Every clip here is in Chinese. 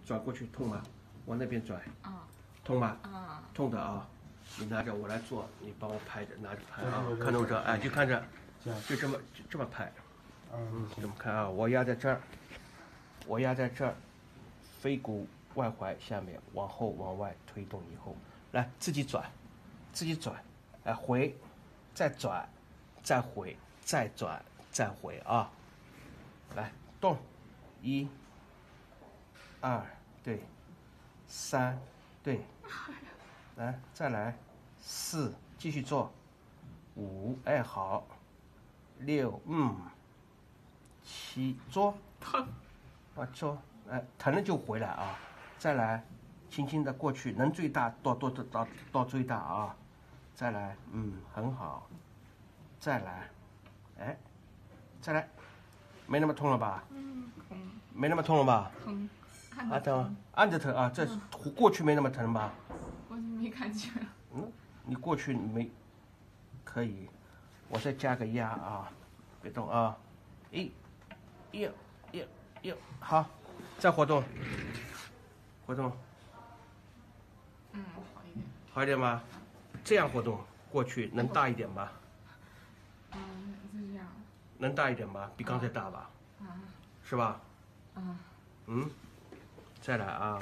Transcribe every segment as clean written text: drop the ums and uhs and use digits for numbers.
转过去痛吗？往那边转。 啊。 痛吗？ 啊。 痛的啊。你拿着，我来做，你帮我拍着，拿着拍啊。看着我这，哎，就看着，就这么拍。这么看啊？我压在这儿，我压在这儿，腓骨外踝下面往后往外推动以后，来自己转，自己转，哎回，再转，再回，再转，再回啊。来动，1、2，对，3，对，来再来，4，继续做，5，哎好，6，7，做， 疼， 啊做，哎疼了就回来啊，再来，轻轻的过去，能最大到最大啊，再来，很好，再来，哎，再来，没那么痛了吧？ 疼， 没那么痛了吧？ 疼， 按着疼啊，这过去没那么疼吧？ 我没感觉。 你过去没，可以，我再加个压啊，别动啊，1，好，再活动，活动， 好一点。 好一点吗？这样活动，过去能大一点吧？ 就这样。 能大一点吧？比刚才大吧？是吧？再来啊！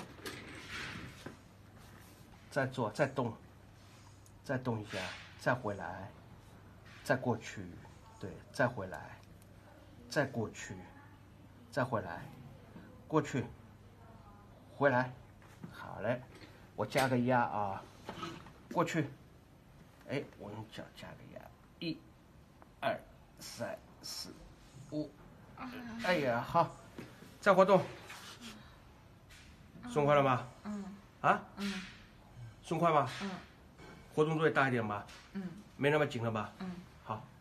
再做，再动，再动一下，再回来，再过去，对，再回来，再过去，再回来，过去，回来，好嘞，我加个压啊，过去，哎，我用脚加个压，1、2、3、4、5，哎呀，好，再活动，松快了吗？松快吗？活动度也大一点吧？没那么紧了吧？好。